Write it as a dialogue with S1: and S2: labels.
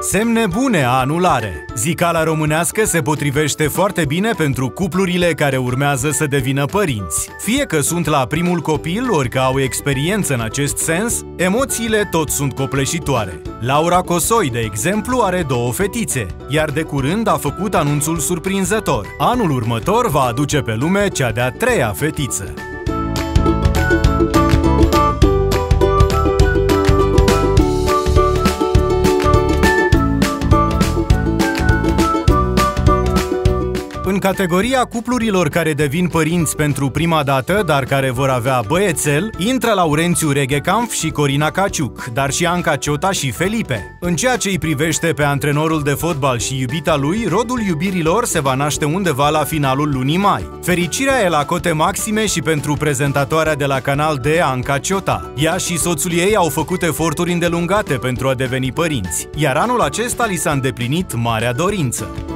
S1: Semne bune anul are. Zicala românească se potrivește foarte bine pentru cuplurile care urmează să devină părinți. Fie că sunt la primul copil, ori că au experiență în acest sens, emoțiile tot sunt copleșitoare. Laura Cosoi, de exemplu, are 2 fetițe, iar de curând a făcut anunțul surprinzător. Anul următor va aduce pe lume cea de-a 3-a fetiță. În categoria cuplurilor care devin părinți pentru prima dată, dar care vor avea băiețel, intră Laurențiu Reghecampf și Corina Caciuc, dar și Anca Ciota și Felipe. În ceea ce îi privește pe antrenorul de fotbal și iubita lui, rodul iubirilor se va naște undeva la finalul lunii mai. Fericirea e la cote maxime și pentru prezentatoarea de la Canal D, Anca Ciota. Ea și soțul ei au făcut eforturi îndelungate pentru a deveni părinți, iar anul acesta li s-a îndeplinit marea dorință.